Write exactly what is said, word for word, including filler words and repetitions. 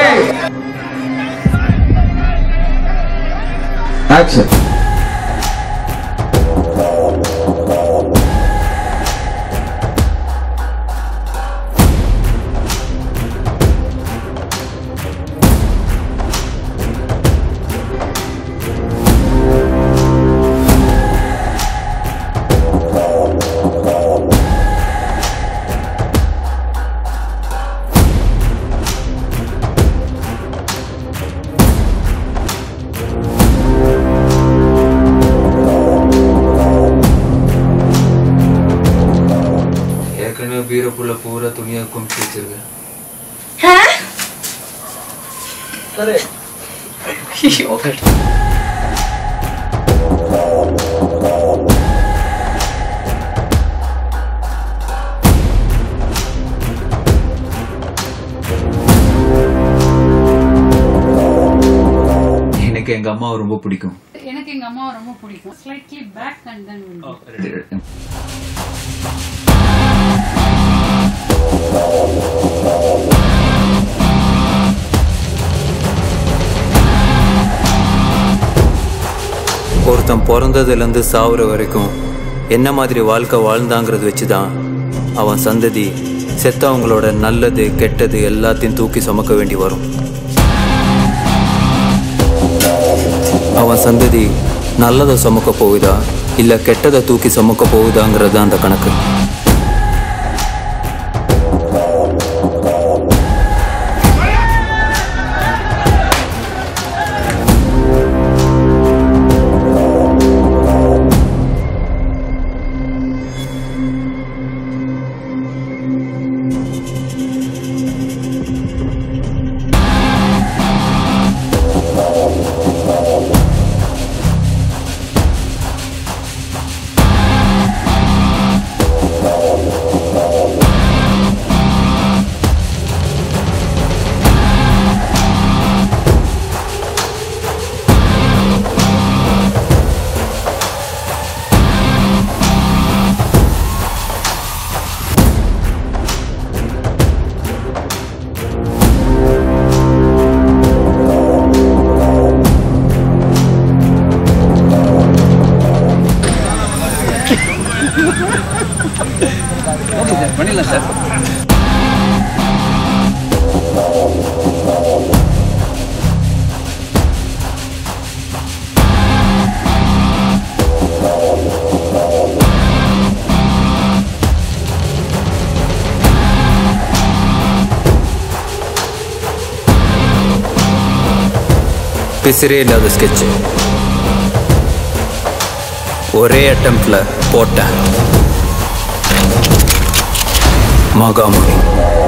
Action. बीरपुला पूरा दुनिया घूम के चल गया हैं अरे योगर्ट எனக்கு எங்க அம்மாவை ரொம்ப பிடிக்கும் எனக்கு எங்க அம்மாவை ரொம்ப பிடிக்கும் ஸ்லைட்லி பேக் அண்ட் தென் ஒருத்தன் பிறந்ததுலேருந்து சாவுற வரைக்கும் என்ன மாதிரி வாழ்க்கை வாழ்ந்தாங்கிறது வச்சு தான் அவன் சந்ததி செத்தவங்களோட நல்லது கெட்டது எல்லாத்தையும் தூக்கி சுமக்க வேண்டி வரும். அவன் சந்ததி நல்லதை சுமக்க போகுதா இல்லை கெட்டதை தூக்கி சுமக்க போகுதாங்கிறது தான் அந்த கணக்கு. பண்ணிடலாம் சார். பிசிறே இல்லாத ஸ்கெட்ச் ஒரே அட்டெம்ப்ட்ல போட்டேன். Magamuni.